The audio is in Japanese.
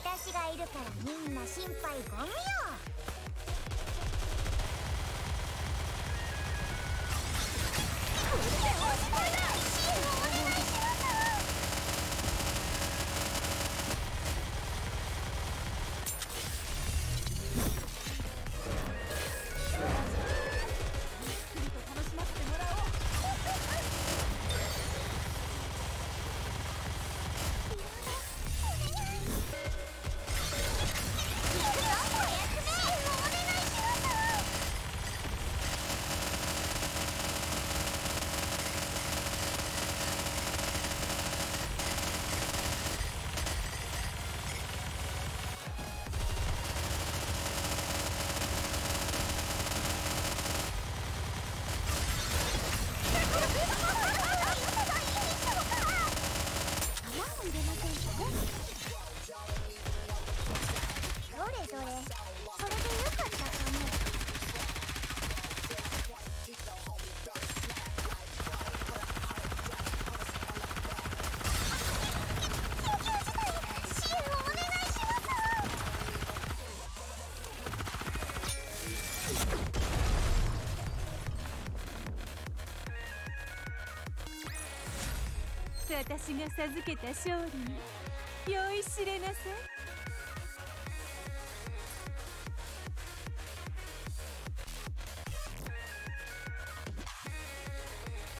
私がいるからみんな心配ご無用。どれどれ、それでよかったかも。 私が授けた勝利に酔いしれなさい。